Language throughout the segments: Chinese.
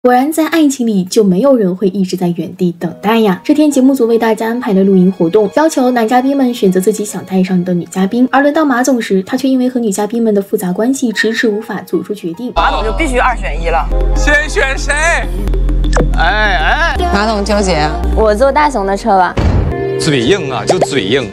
果然，在爱情里就没有人会一直在原地等待呀。这天，节目组为大家安排了露营活动，要求男嘉宾们选择自己想带上的女嘉宾。而轮到马总时，他却因为和女嘉宾们的复杂关系，迟迟无法做出决定。 马总就必须2选1了， 先选谁？ 马总纠结， 我坐大熊的车吧。 嘴硬啊，就嘴硬。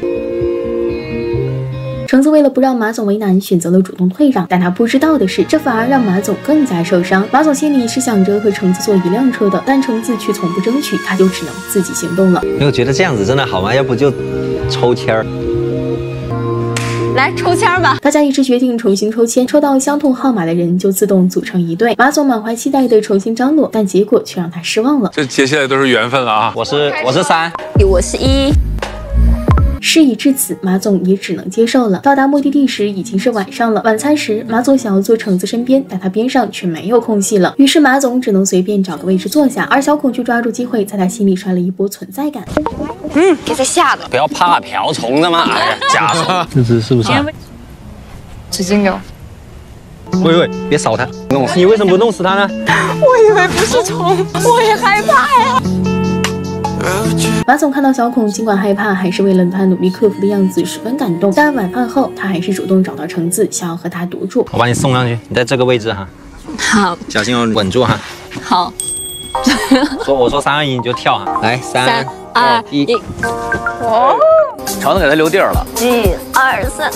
橙子为了不让马总为难，选择了主动退让，但他不知道的是，这反而让马总更加受伤。马总心里是想着和橙子坐一辆车的，但橙子却从不争取，他就只能自己行动了。 没有觉得这样子真的好吗？要不就抽签儿。 来抽签吧！ 大家一致决定重新抽签，抽到相同号码的人就自动组成一队。马总满怀期待地重新张罗，但结果却让他失望了。 这接下来都是缘分了啊！ 我是3， 我是1。 事已至此，马总也只能接受了。到达目的地时已经是晚上了。晚餐时，马总想要坐橙子身边，但他边上却没有空隙了。于是马总只能随便找个位置坐下，而小孔却抓住机会，在他心里刷了一波存在感。 给他吓的。 不要怕瓢虫的嘛！哎呀，假手，这只是不是？ 纸巾给我。 喂，别扫它，弄死你为什么不弄死它呢？ 我以为不是虫，我也害怕呀。 马总看到小孔尽管害怕，还是为了他努力克服的样子十分感动。但晚饭后，他还是主动找到橙子，想要和他独处。 我把你送上去，你在这个位置哈。 好， 小心哦，稳住哈。 好。 我说3、2、1你就跳哈。来，3、2、1。 哦，橙子给他留地儿了。 1、2、3。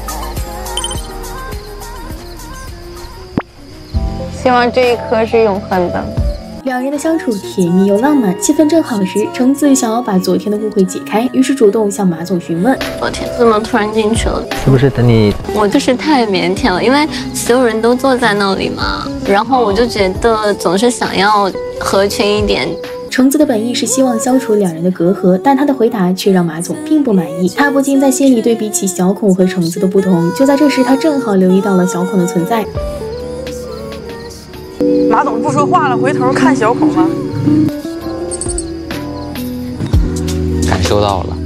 希望这一刻是永恒的。 两人的相处甜蜜又浪漫，气氛正好时，橙子想要把昨天的误会解开，于是主动向马总询问： 昨天怎么突然进去了？ 是不是等你？ 我就是太腼腆了，因为所有人都坐在那里嘛，然后我就觉得总是想要合群一点。 橙子的本意是希望消除两人的隔阂，但他的回答却让马总并不满意。他不禁在心里对比起小孔和橙子的不同。就在这时，他正好留意到了小孔的存在。 马总不说话了，回头看小孔了， 感受到了。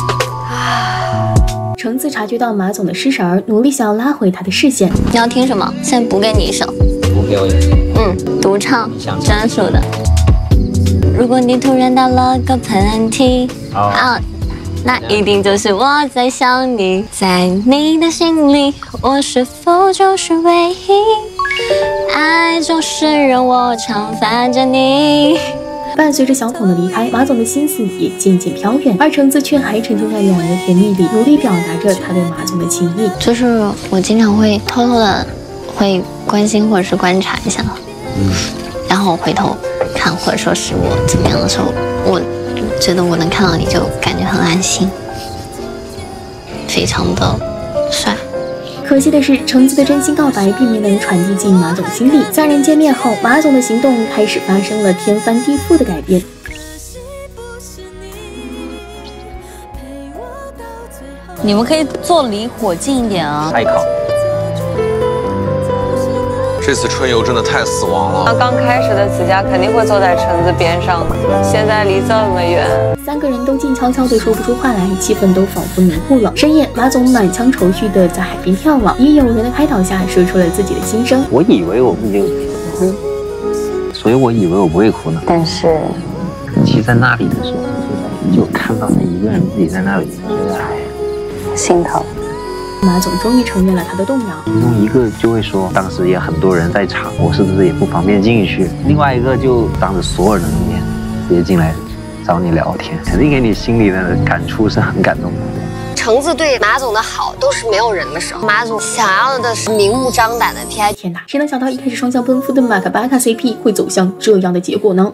橙子察觉到马总的失神，努力想要拉回他的视线。 你要听什么？现在补给你一首。 补给我一首。 独唱，专属的。如果你突然打了个喷嚏，那一定就是我在想你，在你的心里，我是否就是唯一？爱总是让我常烦着你。伴随着小孔的离开，马总的心思也渐渐飘远，而橙子却还沉浸在两人的甜蜜里，努力表达着他对马总的情谊。就是我经常会偷偷的会关心或者是观察一下，然后回头看或者说是我怎么样的时候，我觉得我能看到你就感觉很安心，非常的帅。可惜的是，橙子的真心告白并没能传递进马总心里。3人见面后，马总的行动开始发生了天翻地覆的改变。 你们可以坐离火近一点啊！ 太靠。 这次春游真的太死亡了。 刚开始的子佳肯定会坐在橙子边上的，现在离这么远 ，3个人都静悄悄地说不出话来，气氛都仿佛迷糊了。深夜，马总满腔愁绪地在海边眺望，以友人的开导下说出了自己的心声。 我以为我们已经结婚，所以我以为我不会哭呢。 但是， 其实在那里的时候，就看到他一个人自己在那里，觉得心疼。 马总终于承认了他的动摇。 其中一个就会说，当时也很多人在场，我是不是也不方便进去？另外一个就当着所有人的面直接进来找你聊天，肯定给你心里的感触是很感动的。 橙子对马总的好都是没有人的时候，马总想要的是明目张胆的替他。 天哪，谁能想到一开始双向奔赴的马卡巴卡 CP 会走向这样的结果呢？